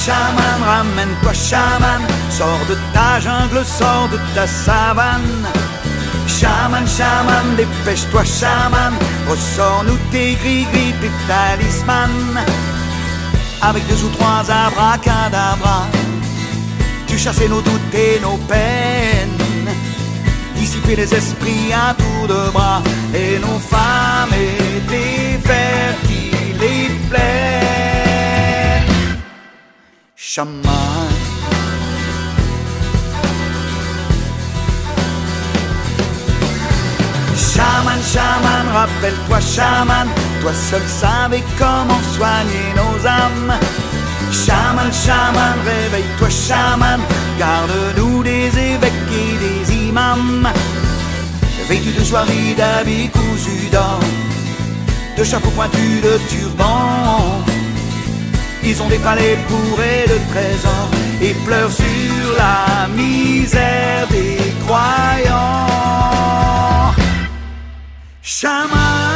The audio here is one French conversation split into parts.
chaman, ramène-toi chaman, sors de ta jungle, sors de ta savane. Chaman, chaman, dépêche-toi chaman, ressors-nous tes gris-gris, tes talismans. Avec 2 ou 3 abracadabras, tu chassais nos doutes et nos peines, dissiper les esprits à tour de bras, et nos femmes étaient fertiles et pleines. Chaman, chaman, chaman, rappelle-toi chaman, toi seul savais comment soigner nos âmes. Chaman, chaman, réveille-toi chaman, garde-nous des évêques et des imams. Vêtus de soieries, d'habits cousus d'or, de chapeaux pointus, de turbans, ils ont des palais bourrés de trésors et pleurent sur la misère des croyants. Chaman,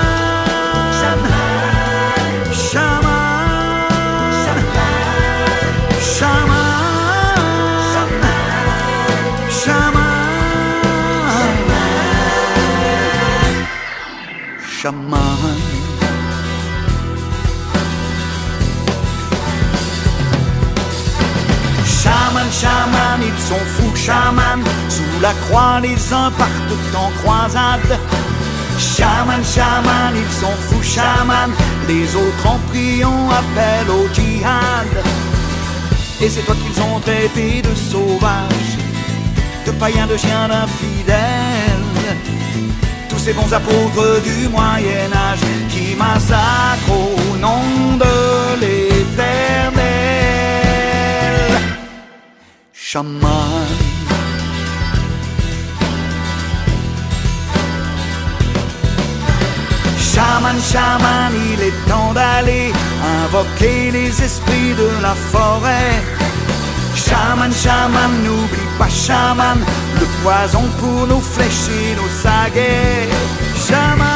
chaman. Chaman, chaman, ils sont fous, chaman, sous la croix les uns partent en croisade. Chaman, chaman, ils sont fous, chaman, les autres en priant appellent au djihad. Et c'est toi qu'ils ont traité de sauvage, de païens, de chiens, d'infidèles, tous ces bons apôtres du Moyen-Âge qui massacrent au nom de l'Éternel. Chaman, chaman, chaman, il est temps d'aller invoquer les esprits de la forêt. Chaman, chaman, n'oublie pas chaman, le poison pour nos flèches et nos saguets. Chaman.